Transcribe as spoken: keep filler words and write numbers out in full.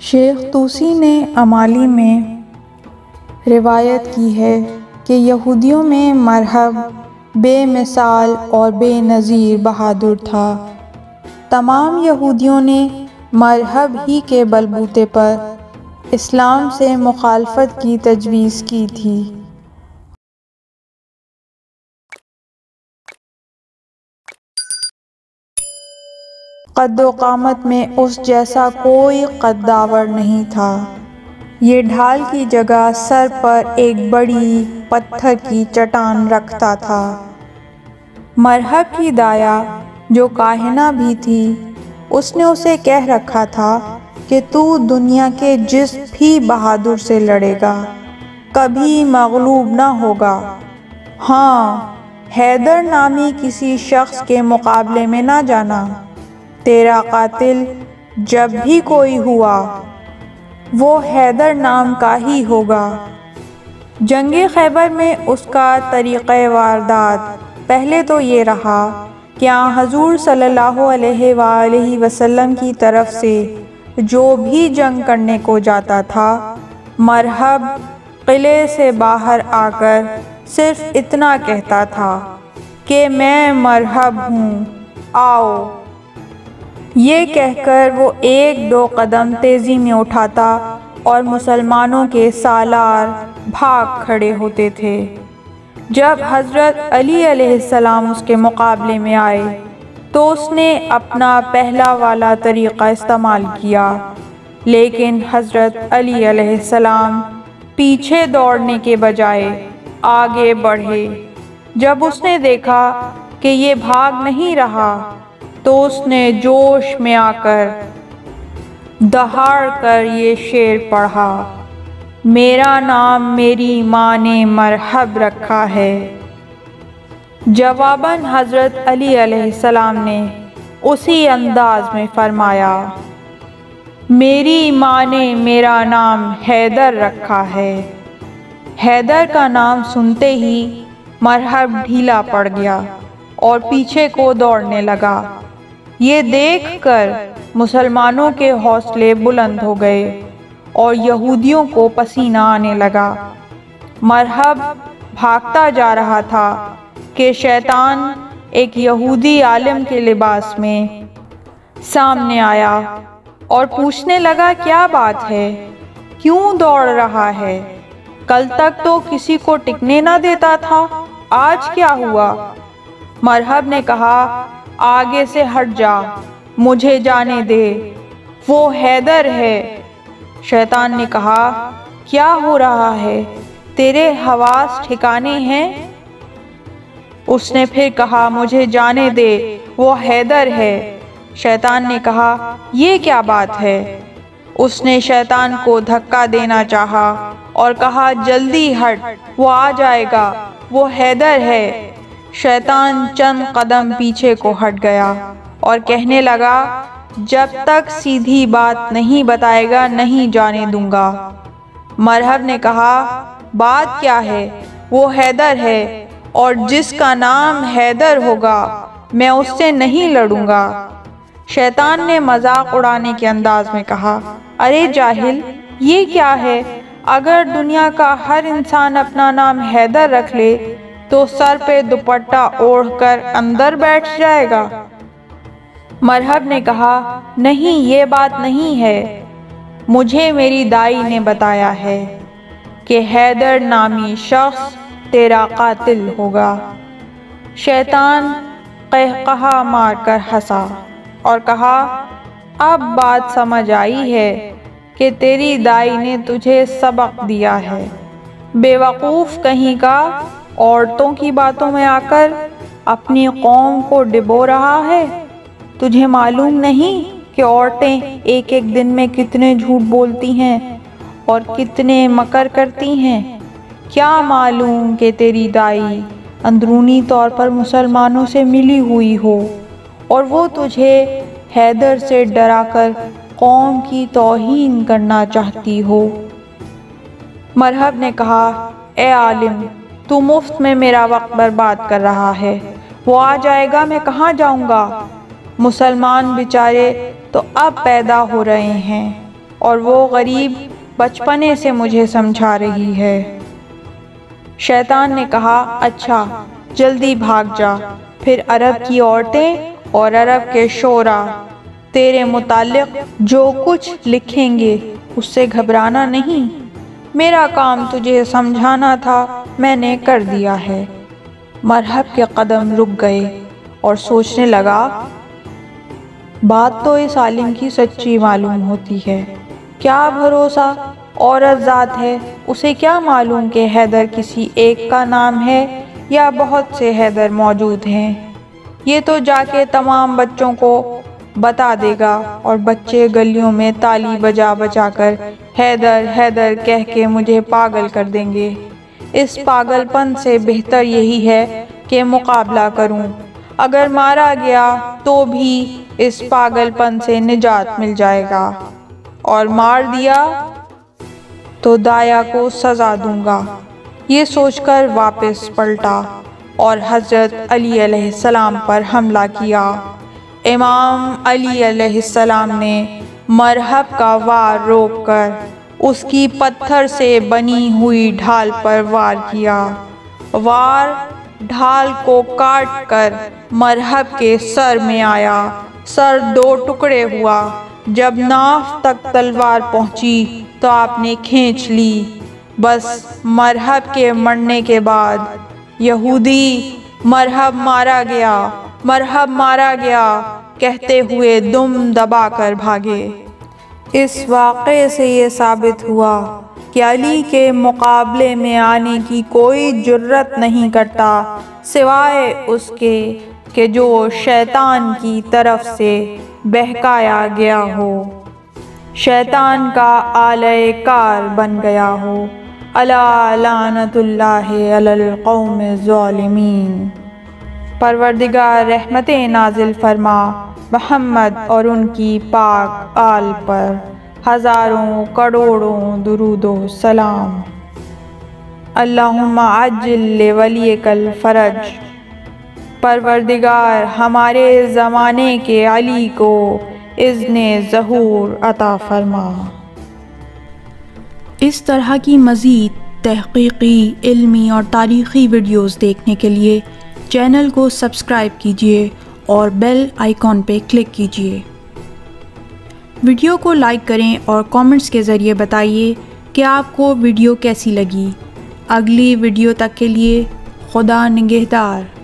शेख तूसी ने अमाली में रिवायत की है कि यहूदियों में मरहब बेमिसाल और बेनज़ीर बहादुर था। तमाम यहूदियों ने मरहब ही के बलबूते पर इस्लाम से मुखालफत की तजवीज़ की थी। कद्दो-क़ामत में उस जैसा कोई कद्दावर नहीं था। ये ढाल की जगह सर पर एक बड़ी पत्थर की चट्टान रखता था। मरहब की दाया जो काहिना भी थी, उसने उसे कह रखा था कि तू दुनिया के जिस भी बहादुर से लड़ेगा कभी मगलूब ना होगा। हाँ, हैदर नामी किसी शख्स के मुकाबले में ना जाना। तेरा कातिल जब भी कोई हुआ वो हैदर नाम का ही होगा। जंगे खैबर में उसका तरीक़े वारदात पहले तो ये रहा कि हज़ूर सल्लल्लाहु अलैहि वसल्लम की तरफ से जो भी जंग करने को जाता था, मरहब किले से बाहर आकर सिर्फ इतना कहता था कि मैं मरहब हूँ, आओ। ये कहकर वो एक दो कदम तेज़ी में उठाता और मुसलमानों के सालार भाग खड़े होते थे। जब हज़रत अली अलैहिस्सलाम उसके मुकाबले में आए तो उसने अपना पहला वाला तरीक़ा इस्तेमाल किया, लेकिन हज़रत अली अलैहिस्सलाम पीछे दौड़ने के बजाय आगे बढ़े। जब उसने देखा कि ये भाग नहीं रहा तो उसने जोश में आकर दहाड़ कर ये शेर पढ़ा, मेरा नाम मेरी माँ ने मरहब रखा है। जवाबन हज़रत अली अलैहिस्सलाम ने उसी अंदाज में फरमाया, मेरी माँ ने मेरा नाम हैदर रखा है। हैदर का नाम सुनते ही मरहब ढीला पड़ गया और पीछे को दौड़ने लगा। ये देखकर मुसलमानों के हौसले बुलंद हो गए और यहूदियों को पसीना आने लगा। मरहब भागता जा रहा था कि शैतान एक यहूदी आलिम के लिबास में सामने आया और पूछने लगा, क्या बात है, क्यों दौड़ रहा है? कल तक तो किसी को टिकने ना देता था, आज क्या हुआ? मरहब ने कहा, आगे से हट जा, मुझे जाने दे, वो हैदर है। शैतान ने कहा, क्या हो रहा है, तेरे हवास ठिकाने हैं? उसने फिर कहा, मुझे जाने दे, वो हैदर है। शैतान ने कहा, ये क्या बात है? उसने शैतान को धक्का देना चाहा और कहा, जल्दी हट, वो आ जाएगा, वो हैदर है। शैतान चंद कदम पीछे को हट गया और कहने लगा, जब तक सीधी बात नहीं बताएगा नहीं जाने दूंगा। मरहब ने कहा, बात क्या है? वो हैदर है और जिसका नाम हैदर होगा मैं उससे नहीं लड़ूंगा। शैतान ने मजाक उड़ाने के अंदाज में कहा, अरे जाहिल, ये क्या है? अगर दुनिया का हर इंसान अपना नाम हैदर रख ले तो सर पे दुपट्टा ओढ़कर अंदर बैठ जाएगा। मरहब ने कहा, नहीं, ये बात नहीं है, मुझे मेरी दाई ने बताया है कि हैदर नामी शख्स तेरा कातिल होगा। शैतान कहकहा मारकर हंसा और कहा, अब बात समझ आई है कि तेरी दाई ने तुझे सबक दिया है। बेवकूफ़ कहीं का, औरतों की बातों में आकर अपनी कौम को डिबो रहा है। तुझे मालूम नहीं कि औरतें एक एक दिन में कितने झूठ बोलती हैं और कितने मकर करती हैं? क्या मालूम कि तेरी दाई अंदरूनी तौर पर मुसलमानों से मिली हुई हो और वो तुझे हैदर से डराकर कौम की तौहीन करना चाहती हो। मरहब ने कहा, ए आलिम, तू मुफ्त में मेरा वक्त बर्बाद कर रहा है, वो आ जाएगा, मैं कहाँ जाऊँगा? मुसलमान बेचारे तो अब पैदा हो रहे हैं और वो गरीब बचपने से मुझे समझा रही है। शैतान ने कहा, अच्छा जल्दी भाग जा। फिर अरब की औरतें और अरब के शोरा तेरे मुताल्लिक जो कुछ लिखेंगे उससे घबराना नहीं। मेरा काम तुझे समझाना था, मैंने कर दिया है। मरहब के कदम रुक गए और सोचने लगा, बात तो इस आलिम की सच्ची मालूम होती है। क्या भरोसा, औरत ज़ात है, उसे क्या मालूम कि हैदर किसी एक का नाम है या बहुत से हैदर मौजूद हैं। ये तो जाके तमाम बच्चों को बता देगा और बच्चे गलियों में ताली बजा बजा कर हैदर हैदर कह के मुझे पागल कर देंगे। इस पागलपन से बेहतर यही है कि मुकाबला करूं। अगर मारा गया तो भी इस पागलपन से निजात मिल जाएगा, और मार दिया तो दाया को सज़ा दूंगा। ये सोचकर वापस पलटा और हज़रत अली अलैहिस्सलाम पर हमला किया। इमाम अली अलैहिस्सलाम ने मरहब का वार रोककर उसकी पत्थर से बनी हुई ढाल पर वार किया। वार ढाल को काट कर मरहब के सर में आया। सर दो टुकड़े हुआ। जब नाफ तक तलवार पहुंची तो आपने खींच ली। बस मरहब के मरने के बाद यहूदी मरहब मारा गया, मरहब मारा गया कहते हुए दुम दबाकर भागे। इस वाक़े से ये साबित हुआ कि अली के मुकाबले में आने की कोई जुर्रत नहीं करता सिवाय उसके कि जो शैतान की तरफ से बहकाया गया हो, शैतान का आले कार बन गया हो। अला लानतुल्लाहि अलल कौमिज़ ज़ालिमीन। परवरदिगार रहमतें नाजिल फरमा मोहम्मद और उनकी पाक आल पर हज़ारों करोड़ों दुरूदो सलाम। अल्लाहुम्मा अज्जिल लिवलियकल फ़रज। परवरदिगार हमारे ज़माने के अली को इज़्ने ज़हूर अता फरमा। इस तरह की मज़ीद तहक़ीक़ी, इल्मी और तारीख़ी वीडियोज़ देखने के लिए चैनल को सब्सक्राइब कीजिए और बेल आइकॉन पे क्लिक कीजिए। वीडियो को लाइक करें और कमेंट्स के ज़रिए बताइए कि आपको वीडियो कैसी लगी। अगली वीडियो तक के लिए खुदा निगहदार।